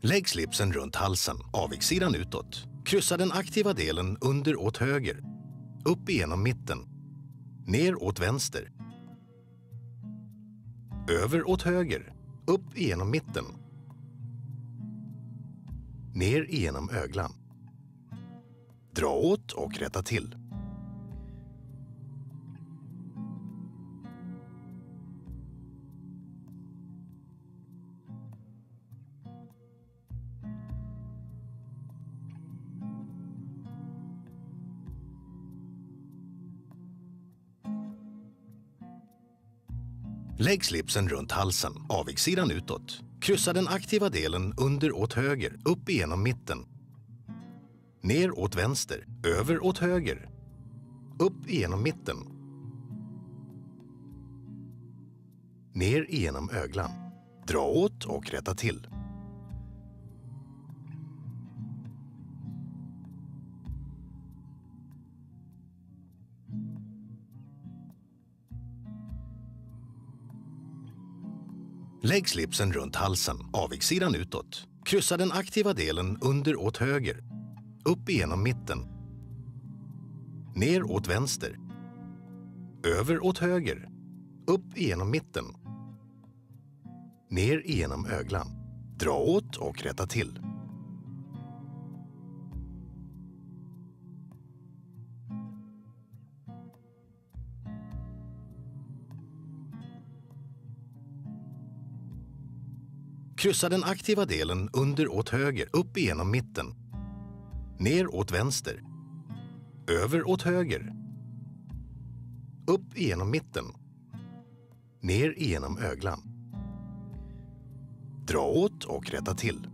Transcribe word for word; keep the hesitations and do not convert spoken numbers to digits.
Lägg slipsen runt halsen, avigsidan utåt. Kryssa den aktiva delen under åt höger. Upp igenom mitten. Ner åt vänster. Över åt höger. Upp igenom mitten. Ner igenom öglan. Dra åt och rätta till. Lägg slipsen runt halsen, avigsidan utåt. Kryssa den aktiva delen under åt höger, upp igenom mitten. Ner åt vänster, över åt höger. Upp igenom mitten. Ner igenom öglan. Dra åt och rätta till. Lägg slipsen runt halsen, avigsidan utåt. Kryssa den aktiva delen under åt höger. Upp igenom mitten. Ner åt vänster. Över åt höger. Upp igenom mitten. Ner igenom öglan. Dra åt och rätta till. Kryssa den aktiva delen under åt höger, upp igenom mitten. Ner åt vänster. Över åt höger. Upp igenom mitten. Ner igenom öglan. Dra åt och rätta till.